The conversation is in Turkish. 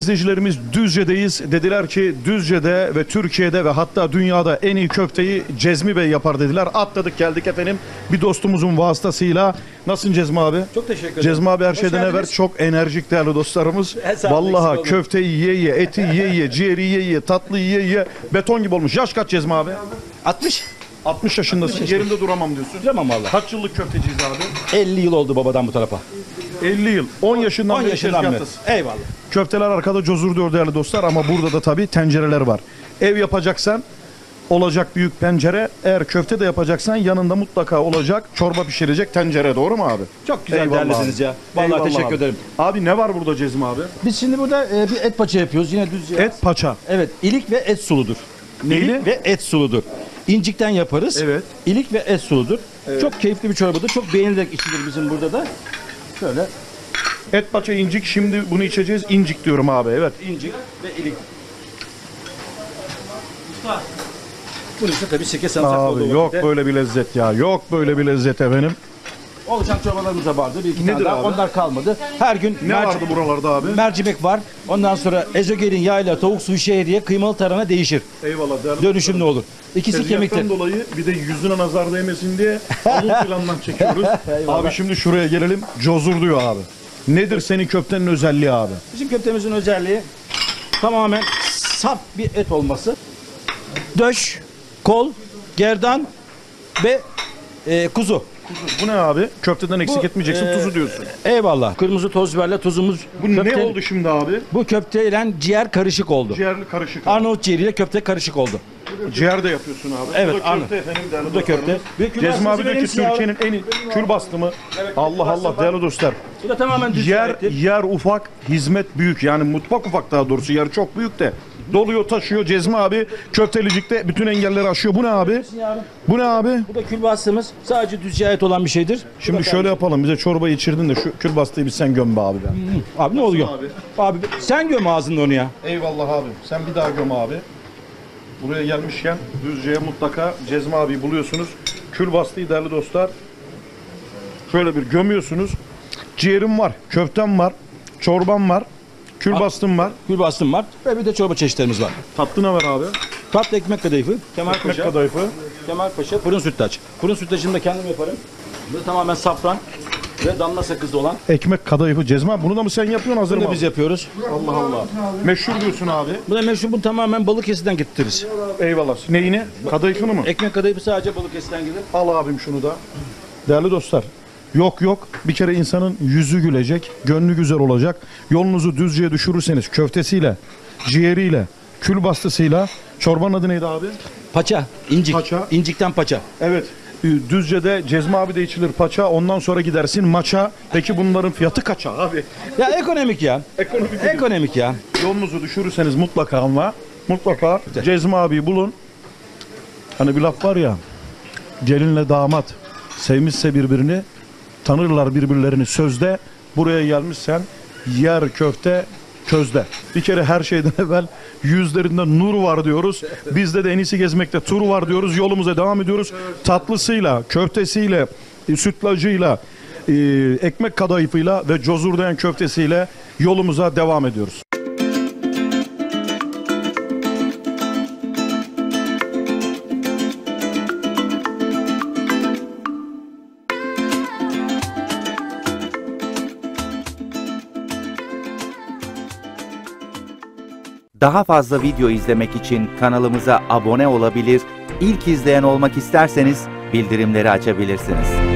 İzleyicilerimiz Düzce'deyiz. Dediler ki Düzce'de ve Türkiye'de ve hatta dünyada en iyi köfteyi Cezmi Bey yapar dediler. Atladık geldik efendim bir dostumuzun vasıtasıyla. Nasılsın Cezmi abi? Çok teşekkür ederim. Cezmi abi her şeyden evvel çok enerjik değerli dostlarımız. Vallahi köfteyi yiye, eti yiye, ciğeri yiye, tatlı yiye, beton gibi olmuş. Yaş kaç Cezmi abi? 60. 60 yaşındasın. Yerinde duramam diyorsun. Duramam valla. Kaç yıllık köfteciyiz abi? 50 yıl oldu babadan bu tarafa. 50 yıl. 10 yaşından 10 beri yaşından beri. tezgahtasın. Eyvallah. Köfteler arkada cozur diyor değerli dostlar ama burada da tabii tencereler var. Ev yapacaksan olacak büyük pencere. Eğer köfte de yapacaksan yanında mutlaka olacak çorba pişirecek tencere. Doğru mu abi? Çok güzel Eyvallah derlisiniz abi. ya. Vallahi Eyvallah teşekkür abi. ederim. Abi ne var burada Cezmi abi? Biz şimdi burada bir et paça yapıyoruz. Yine düz Et paça. Evet, ilik ve et suludur. Neyli? İlik ve et suludur. İncikten yaparız. Evet. İlik ve et suludur. Çok keyifli bir çorbadır. Çok beğenilerek içilir bizim burada da. Şöyle Et paça incik. Şimdi bunu içeceğiz. İncik diyorum abi. Evet. incik ve ilik. Bunun için tabii sirke sarımsak Abi olduğu yok vakitte böyle bir lezzet ya. Yok böyle bir lezzet efendim. olacak çorbalarımız da vardı. Bir iki Nedir tane daha. abi? Onlar kalmadı. Her gün Ne vardı buralarda abi? mercimek var. Ondan sonra ezogelin yağıyla tavuk suyu şehriye, kıymalı tarhana değişir. Eyvallah değerli. Dönüşümlü olur. İkisi Tezgahtan kemiktir. dolayı bir de yüzüne nazar değmesin diye onun plandan çekiyoruz. Abi şimdi şuraya gelelim. Cozur diyor abi. Nedir senin köftenin özelliği abi? Bizim köftemizin özelliği tamamen saf bir et olması. Döş, kol, gerdan ve kuzu. Bu ne abi? Köfteden eksik Bu, etmeyeceksin. Tuzu diyorsun. Eyvallah. Kırmızı toz biberle tuzumuz. Bu ne oldu şimdi abi? Bu köfteyle ciğer karışık oldu. Ciğerli karışık. Arnavut ciğeriyle köfte karışık oldu. Ciğer de yapıyorsun abi. Evet, Bu da Arnavut. köfte efendim değerli Bu da köfte. dostlarımız. Bir kül Cezmi bastası abi diyor ki verir misin Türkiye'nin en iyi kül bastı mı? Allah Allah değerli dostlar. Bu da tamamen düz Yer ettir. yer ufak, hizmet büyük. Yani mutfak ufak daha doğrusu. Yer çok büyük de. Doluyor taşıyor Cezmi abi. Köftelicikte bütün engelleri aşıyor. Bu ne abi? Bu ne abi? Bu da külbastığımız sadece düzce ait olan bir şeydir. Şimdi şöyle yapalım. Bize çorbayı içirdin de şu kül bastıyı bir sen göm be abi. Be. Abi ne oluyor? Abi? Abi sen göm ağzında onu ya. Eyvallah abi. Sen bir daha göm abi. Buraya gelmişken Düzce'ye mutlaka Cezmi abi buluyorsunuz. Kül bastıyı değerli dostlar. Şöyle bir gömüyorsunuz. Ciğerim var, köftem var, çorbam var, kül bastım var. Külbastım var ve bir de çorba çeşitlerimiz var. Tatlı ne var abi? Tatlı ekmek kadayıfı, Ekmek Kemalpaşa, kadayıfı. Kemalpaşa, fırın sütlaç. Fırın sütlacını da kendim yaparım. Bu da tamamen safran ve damla sakızlı olan. Ekmek kadayıfı Cezmi abi. Bunu da mı sen yapıyorsun hazır Bunu mı? da biz yapıyoruz. Allah Allah. Meşhur diyorsun abi. Bu da meşhur, bunu tamamen Balıkesir'den getiririz. Eyvallah. Neyini? Kadayıfını mı? Ekmek kadayıfı sadece Balıkesir'den gelir. Al abim şunu da. Değerli dostlar. Yok bir kere insanın yüzü gülecek, gönlü güzel olacak. Yolunuzu Düzce'ye düşürürseniz köftesiyle, ciğeriyle, kül bastısıyla, çorbanın adı neydi abi? Paça, incik. Paça. İncikten paça. Evet. Düzce'de Cezmi abi de içilir paça, ondan sonra gidersin maça. Peki bunların fiyatı kaça abi? Ya ekonomik ya. Ekonomik. Ekonomik ya. Yolunuzu düşürürseniz mutlaka Cezmi abiyi bulun. Hani bir laf var ya, gelinle damat sevmişse birbirini, tanırlar birbirlerini sözde. Buraya gelmişsen yer köfte közde. Bir kere her şeyden evvel yüzlerinde nur var diyoruz. Bizde de en iyisi gezmekte tur var diyoruz. Yolumuza devam ediyoruz. Tatlısıyla, köftesiyle, sütlacıyla, ekmek kadayıfıyla ve cozurdayan köftesiyle yolumuza devam ediyoruz. Daha fazla video izlemek için kanalımıza abone olabilir, ilk izleyen olmak isterseniz bildirimleri açabilirsiniz.